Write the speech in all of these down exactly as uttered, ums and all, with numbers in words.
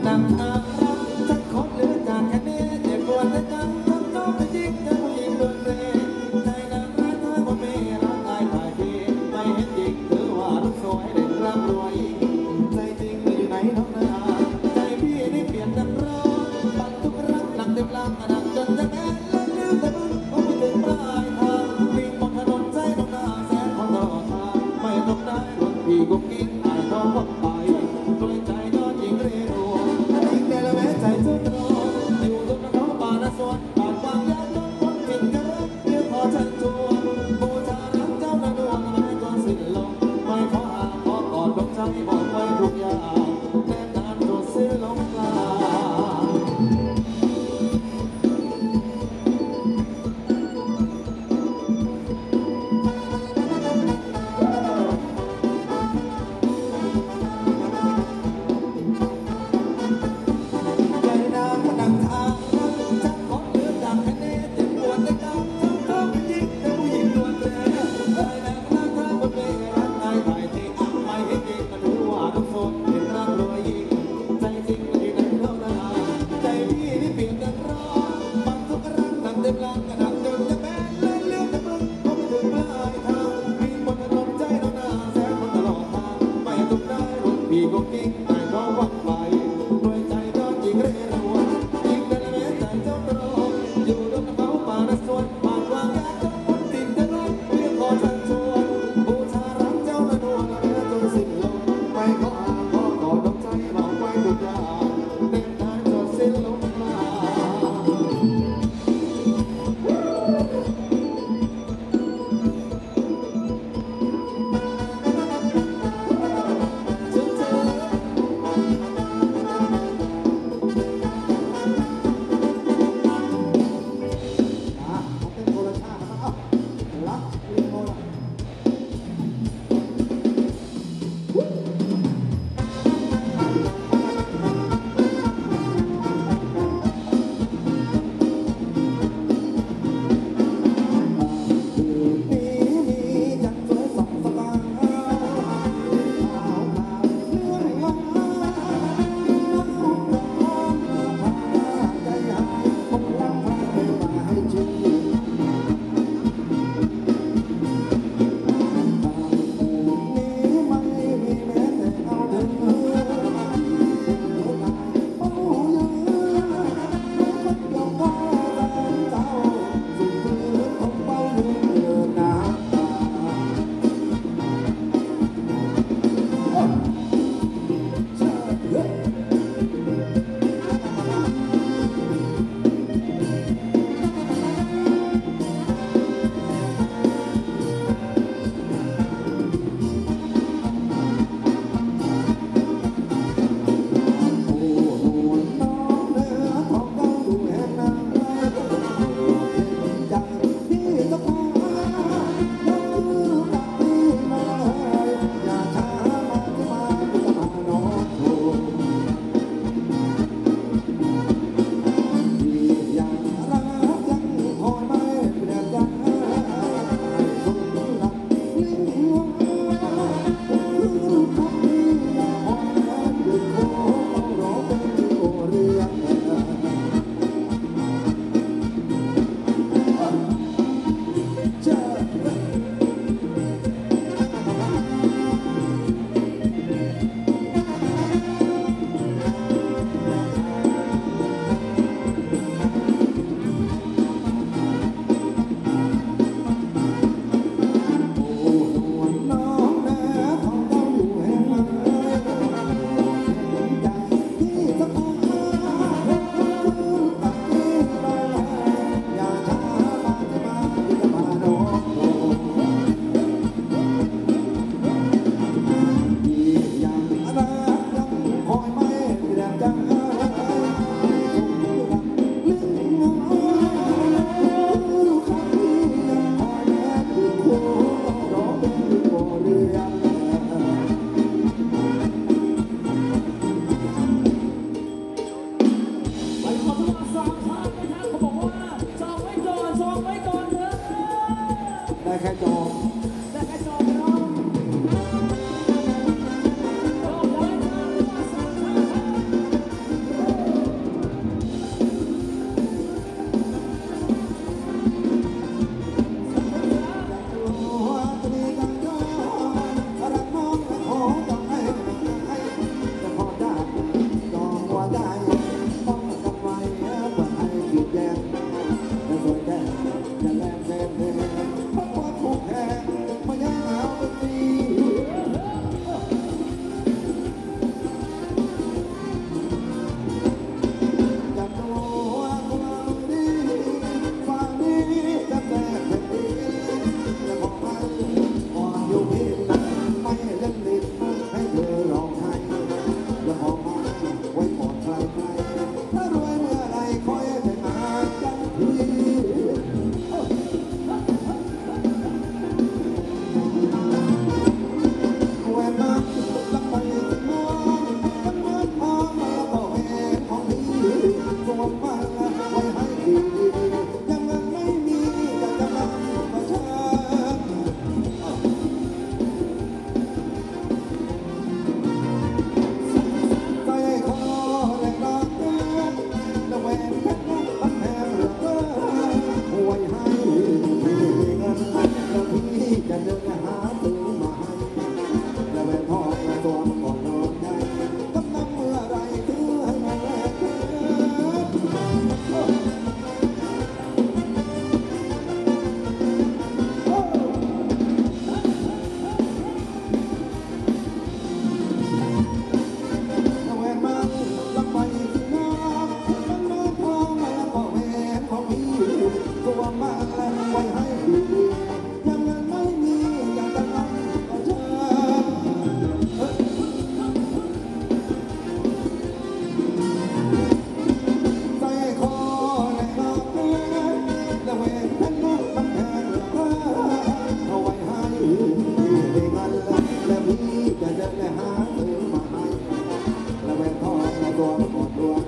นังอารักฉันขอเหลือจากแค่นี้เจ็บปวดแต่จังทำต้องไปจิกจะผู้หญิงโดนเตะใจนางร้ายเธอคนไม่รักอายถ่ายทีไม่เห็นจริงถือว่าลูกสวยเด็กร่ำรวยใจจริงอยู่ไหนน้องนาใจพี่นี่เปลี่ยนดังร้อนปันทุกรักหนักเต็มลำหนักจนจะแน่นและลืมแต่มึงโอ้ไม่ถึงปลายทางวิ่งบนถนนใจน้องนาแสนคนตลอดทางไม่ต้องได้รถพี่กุ๊กกิ๊กอายท้องก็ไปด้วยใจนอนหญิงเรรัวทิ้งแต่ละ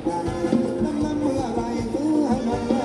ใจน้ำน้ำเมื่อไรซื้อให้มันแรง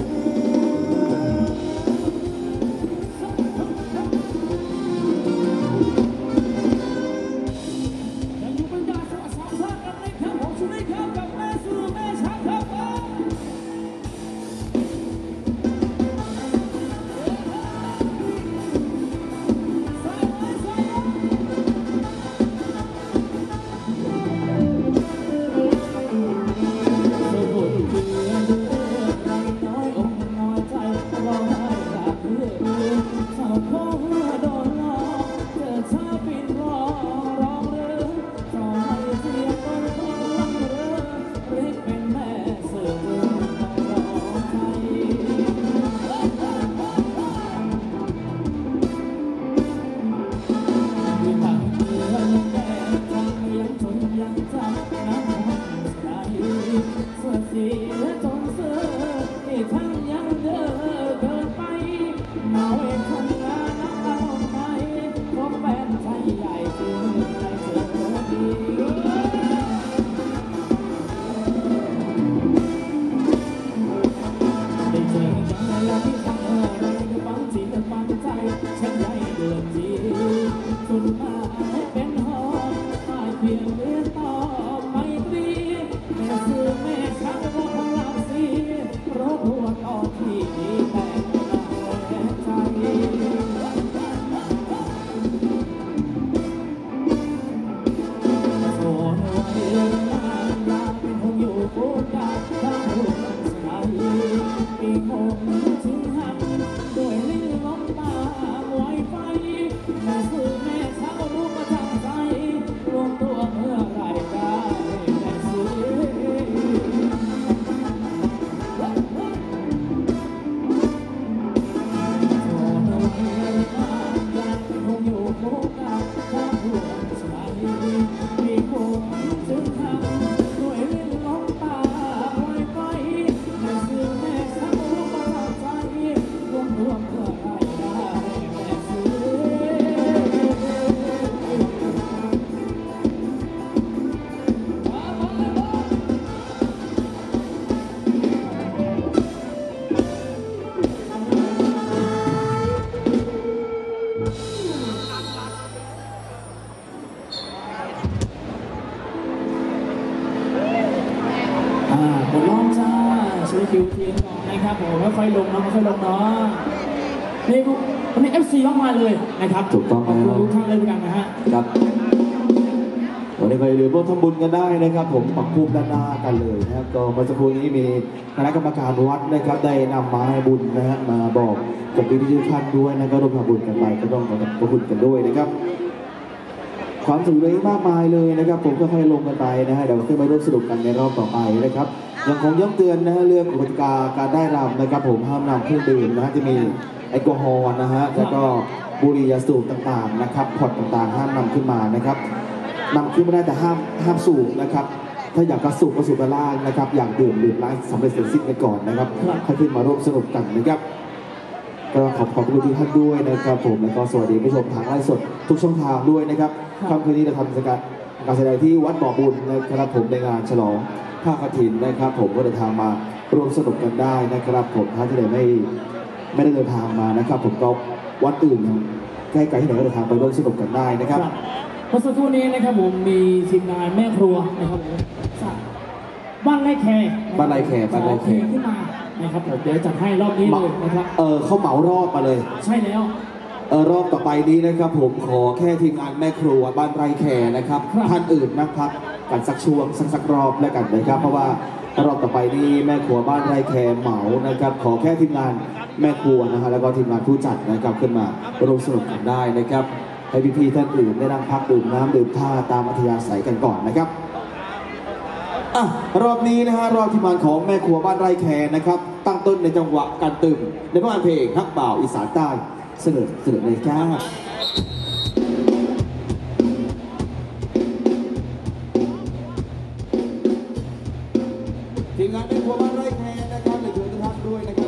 หมดรอบจ้าช่วยคิวเทียนก่อนนะครับผมค่อยๆลงเนาะค่อยๆลงเนาะนี่วันนี้ เอฟ ซี มากมายเลยนะครับถูกต้องขอบคุณทุกท่านเลยกันนะฮะครับวันนี้ก็อย่าลืมร่วมทำบุญกันได้นะครับผมปักภูมิด้านหน้ากันเลยนะครับก็เมื่อสักครู่นี้มีคณะกรรมการวัดนะครับได้นำไม้บุญนะฮะมาบอกกับพี่ทุกท่านด้วยนะก็ร่วมทำบุญกันไปก็ต้องขอบคุณกันด้วยนะครับความสุขเลยมากมายเลยนะครับผมก็ค่อยลงกันไปนะฮะเดี๋ยวขึ้นมาร่วมสนุกกันในรอบต่อไปนะครับยังคงย้ำเตือนนะฮะเรื่องกติกาการได้รำนะครับผมห้ามนำเครื่องดื่มนะฮะจะมีแอลกอฮอล์นะฮะแล้วก็บุหรี่ยาสูบต่างๆนะครับพอร์ตต่างๆห้ามนำขึ้นมานะครับนำขึ้นไม่ได้แต่ห้ามห้ามสูบนะครับถ้าอยากกระสูบก็สูบไปล่างนะครับอย่างดื่มดื่มล้างสำเร็จเสร็จสิ้นไปก่อนนะครับค่อยขึ้นมาร่วมสนุกกันนะครับก็ขอบขอบคุณทุกท่านด้วยนะครับผมแล้วก็สวัสดีผู้ชมทางไลฟ์สดทุกช่องทางด้วยนะครับค่ำคืนนี้เราทำกิจกรรมการแสดงที่วัดบ่อบุญนะครับผมในงานฉลองผ้ากฐินนะครับผมก็เดินทางมาร่วมสนุกกันได้นะครับผมท่านที่ไหนไม่ไม่ได้เดินทางมานะครับผมก็วัดอื่นใกล้ๆที่ไหนก็เดินทางไปร่วมสนุกกันได้นะครับเมื่อสักครู่นี้นะครับผมมีทีมงานแม่ครัวนะครับผมบ้านไร่แคร์บ้านไร่แคร์บ้านไร่แคร์ขึ้นมานะครับผมเดี๋ยวจัดให้รอบนี้เลยนะครับเออเขาเหมารอบมาเลยใช่แล้วเออรอบต่อไปนี้นะครับผมขอแค่ทีมงานแม่ครัวบ้านไร่แคร์นะครับท่านอื่นนักพักกันสักช่วงสักสักรอบแล้วกันนะครับเพราะว่ารอบต่อไปนี้แม่ครัวบ้านไร่แคร์เหมานะครับขอแค่ทีมงานแม่ครัวนะฮะแล้วก็ทีมงานผู้จัดนะครับขึ้นมาร่วมสนุกกันได้นะครับให้พี่ๆท่านอื่นได้นั่งพักดื่มน้ำดื่มท่าตามอัธยาศัยกันก่อนนะครับอ่ะรอบนี้นะฮะรอบทีมงานของแม่ครัวบ้านไร่แคร์นะครับตั้งต้นในจังหวะการตื่นในผลงานเพลงฮักบ่าวอีสานใต้เสนอเสนอเลยจ้าทีมงานแม่ครัวบ้านไร่แคร์นะครับเลยเชิญทุกท่านด้วยนะครับ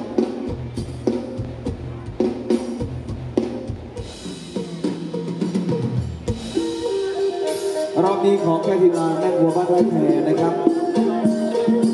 รอบนี้ขอแค่ทีมงานแม่ครัวบ้านไร่แคร์นะครับ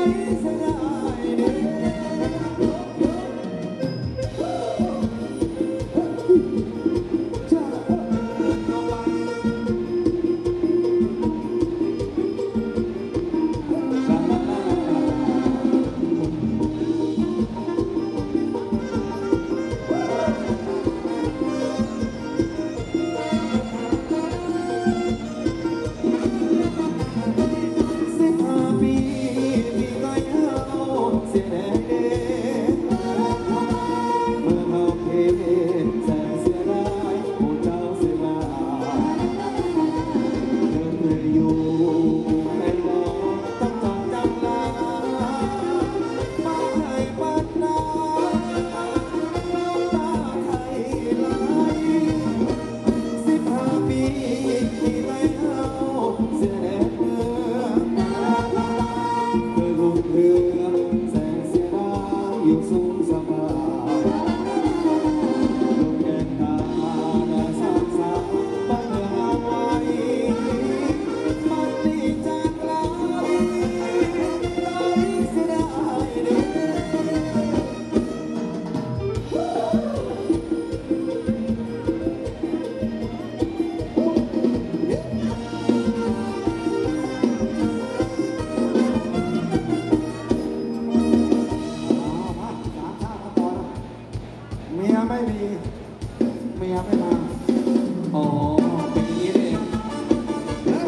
เสียดายเด้สิบห้าปีที่ไกลเฮาเสียแดงเด้เมื่อเฮาเพแสนเสียดายผู้เจ้าเสียมาเดินเรื่อยอยู่แม่นบ่ต้องจำจำลามาให้ปัดนาน้ำตาไทยไหลสิบห้าปีที่ไกลเฮาเสียแดงเด้อ เคยรุ่งเรืองแสงเสียดายอยู่สูงสบายลงแดนตาหน้าสามสาวบ้านเมืองเอาไว้มันดีจากไกลไกลเสียดายเด้เมียไม่มีเมียไม่มาอ๋อเป็นอย่างนี้เองเฮ้ย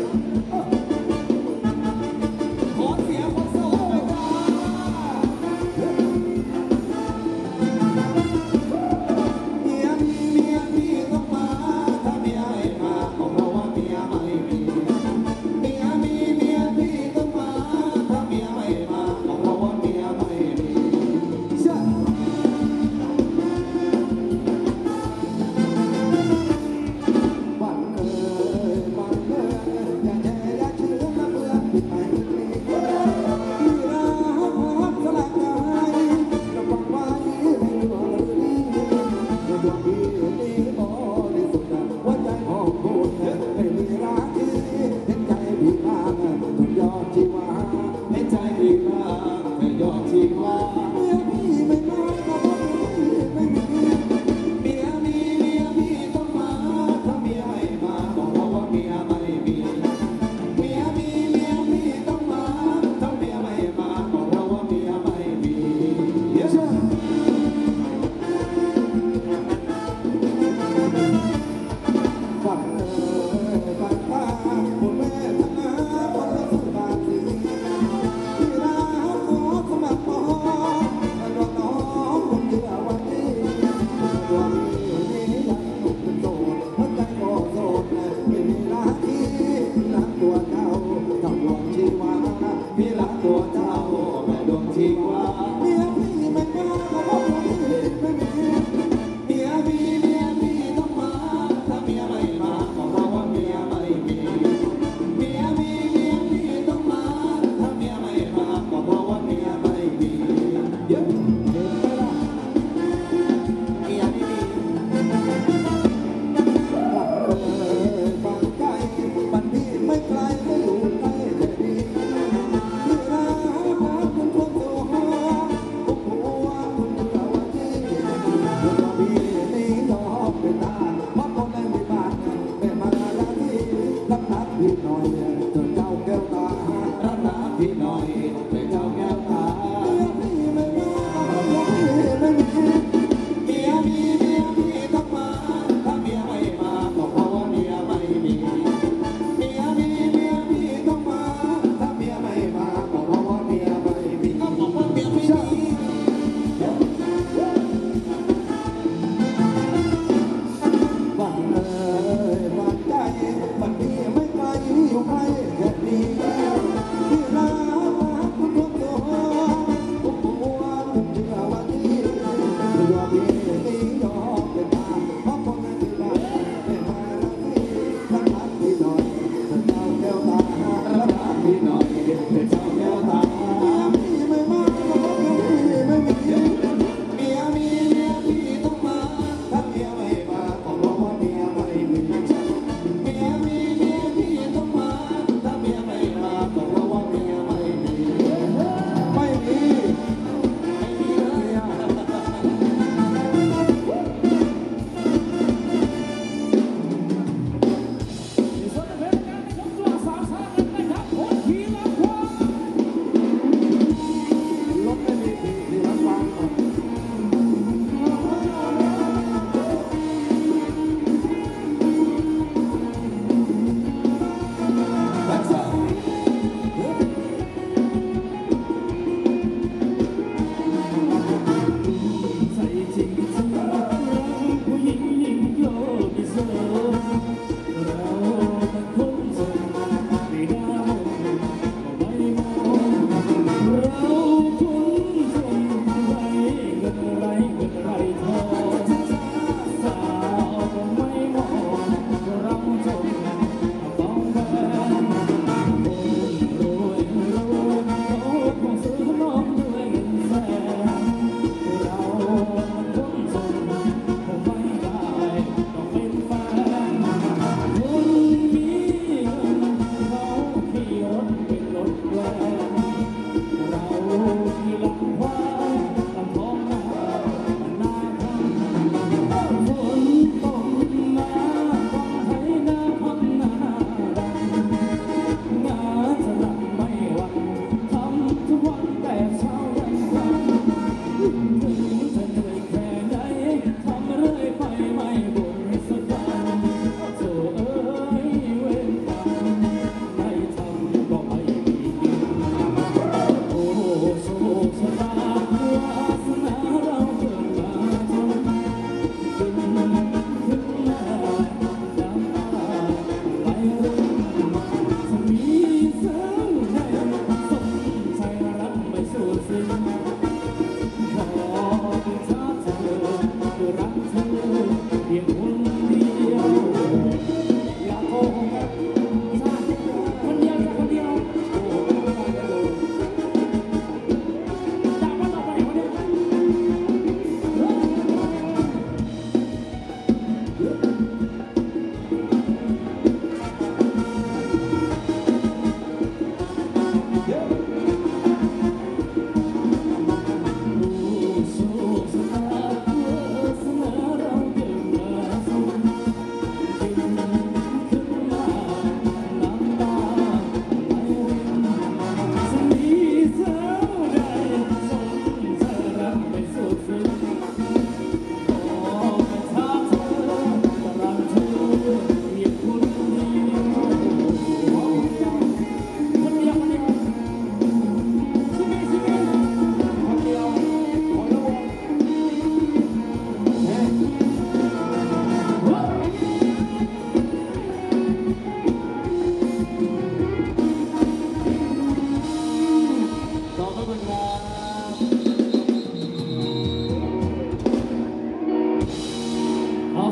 ขอเสียงคนโสดหน่อยจ้าเมียมีเมียพี่ต้องมาถ้าเมียไม่มาบอกเราว่าเมียไม่มีเมียมีเมียพี่ต้องมาถ้าเมียไม่มาบอกเราว่าเมียไม่มีเชื่อ วันเอ่ยวันเอ่ยอย่าแช่อย่าเชื่อนะเพื่อนที่ไม่มีที่รักสลักใจระวังไว้ในดวงนี้ในดวงที่นี้บริสุทธิ์หัวใจของคุณไม่มีรักที่เห็นใจพี่บ้างทุกยอดชีวาเห็นใจพี่บ้างทุกยอดชีวาเมื่อพี่ไม่มาก็เพราะพี่ไม่มี เมียมีเมียพี่ต้องมาถ้าเมียไม่มาบอกเราว่าเมียไม่มีเมียมีเมียพี่ต้องมาถ้าเมียไม่มาบอกเราว่าเมียไม่มีเดี๋ยวเชื่อฝันเอ่ยฝันตาคุณแม่ทำนาคนละสุดาสีที่รักขอสมัครหมอและดวงน้องคงเชื่อวันนี้ ดวงนี้ยังหนุ่มเป็นโสดหัวใจก็โสดไม่มีรักที่รักตัวเจ้าต้องดวงชีวาพี่รักตัวเจ้าแม่ดวงชีวาเมียพี่ไม่มาก็เพราะพี่ไม่มีเมียมีเมียพี่ต้องมาถ้าเมียไม่มาก็เพราะว่าเมียไม่มีเมียมีเมียพี่ต้องมาถ้าเมียไม่มาก็เพราะว่าเมียไม่มีเยอะเกินไปละ เมียไม่มีฝันเอ่ยฝันใจฝันพี่ไม่ไกลไม่อยู่ใกล้แต่ดีที่รักคุณคนโตผมหัวคุณเชื่อว่าที่เดี๋ยวพี่นี่ยอมเป็นตาเพราะคนในหมู่บ้านไม่มาลาที่รับนัดพี่หน่อยจนเจ้าแก้วตารับนัดพี่หน่อยจนเจ้าแก้วตาเมียพี่ไม่มาเพราะพี่ไม่มี เมียมีเมียพี่ต้องมาถ้าเมียไม่มาก็เพราะว่าเมียไม่มีเมียมีเมียพี่ต้องมาถ้าเมียไม่มาก็เพราะว่าเมียไม่มีก็บอกว่าเมียไม่มีวันเอ่ยวันใจวันพี่ไม่ไกลอยู่ใกล้แค่นี้ที่รักคุณ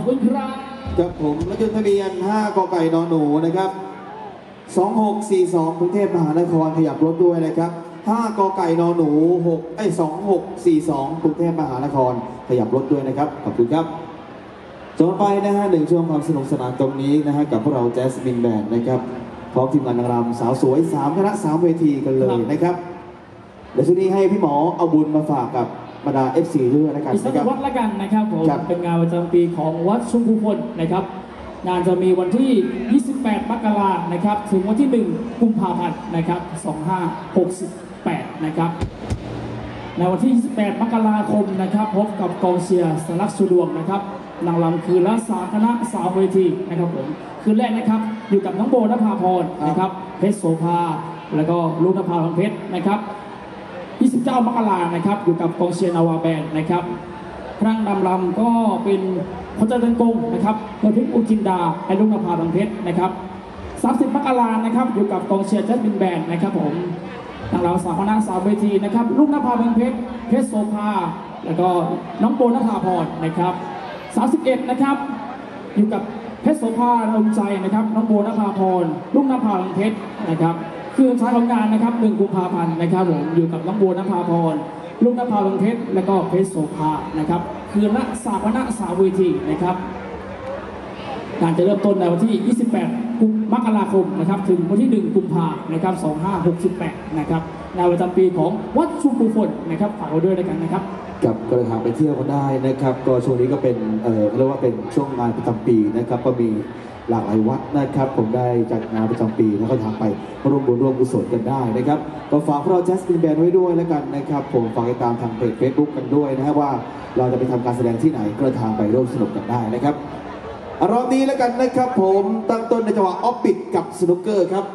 คุณครับกับผมรถยนต์ทะเบียนห้ากไก่นอนหนูนะครับสองหกสี่สองกรุงเทพมหานครขยับรถด้วยนะครับห้ากไก่นอนหนูหกไอ้สองหกสี่สองกรุงเทพมหานครขยับรถด้วยนะครับขอบคุณครับจบไปนะฮะหนึ่งช่วงความสนุกสนานตรงนี้นะฮะกับพวกเราแจ๊สมินแบนด์นะครับพร้อมทีมงานนางรำสาวสวยสามคณะสามเวทีกันเลยนะครับเดี๋ยวช่วงนี้ให้พี่หมอเอาบุญมาฝากกับบรรดา เอฟ ซี ด้วยแล้วกันอีกสันะกครับวัดละกันนะครับผมครับเป็นงานประจำปีของวัดชุมพูพลนะครับ งานจะมีวันที่ ยี่สิบแปด มกราคมนะครับถึงวันที่ หนึ่ง กุมภาพันธ์นะครับ สองพันห้าร้อยหกสิบแปด นะครับในวันที่ ยี่สิบแปด มกราคมนะครับพบกับกองเชียร์สลักสุดวงนะครับนางรำคืนละสามคณะสามเวทีนะครับผมคืนแรกนะครับอยู่กับน้องโบนภาพรนะครับเพชรโสภาแล้วก็ลูกนภาพังเพชรนะครับ ยี่สิบเก้า มกราคมนะครับอยู่กับกองเชียร์นาวาแบนด์นะครับครั้งนำรำก็เป็นพระเจ้าเดินกงนะครับเมือพิมพ์อุจินดาไอลุงนภาพังเพชรนะครับ สามสิบ มกราคมนะครับอยู่กับกองเชียร์แจ๊สมินแบนด์นะครับผมทางเราสามคณะสามเวทีนะครับลุงนภาพังเพชรเพชรโสภาแล้วก็น้องโบนภาพรนะครับ สามสิบเอ็ด นะครับอยู่กับเพชรโสภาเราใจนะครับน้องโบนภาพรลุงนภาพังเพชรนะครับคือท้ายของงานนะครับหนึ่งกุมภาพันธ์นะครับผมอยู่กับน้องโบนภาพรลุงนภาพังเพชรและก็เพชรโสภานะครับคือละสามคณะสามเวทีนะครับการจะเริ่มต้นในวันที่ ยี่สิบแปด มกราคมนะครับถึงวันที่ หนึ่ง กุมภาพันธ์นะครับ สองพันห้าร้อยหกสิบแปด นะครับในประจำปีของวัดชุมพูพลนะครับฝากไว้ด้วยแล้วกันนะครับกับก็เลยหาไปเที่ยวกันได้นะครับก็ช่วงนี้ก็เป็นเอ่อเรียกว่าเป็นช่วงงานประจำปีนะครับก็มีหลากหลายวัดนะครับผมได้จัดงานประจำปีแล้วก็ทางไปร่วมบุญร่วมกุศลกันได้นะครับก็ฝากพวกเราแจ๊สมินแบนด์ไว้ด้วยแล้วกันนะครับผมฝากติดตามทางเพจ เฟซบุ๊ก กันด้วยนะครับว่าเราจะไปทำการแสดงที่ไหนก็ทางไปร่วมสนุกกันได้นะครับรอบนี้แล้วกันนะครับผมตั้งต้นในจังหวะออฟปิดกับสนุกเกอร์ครับ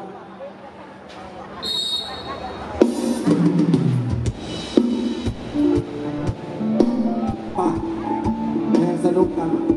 ป้าแม่สนุกกัน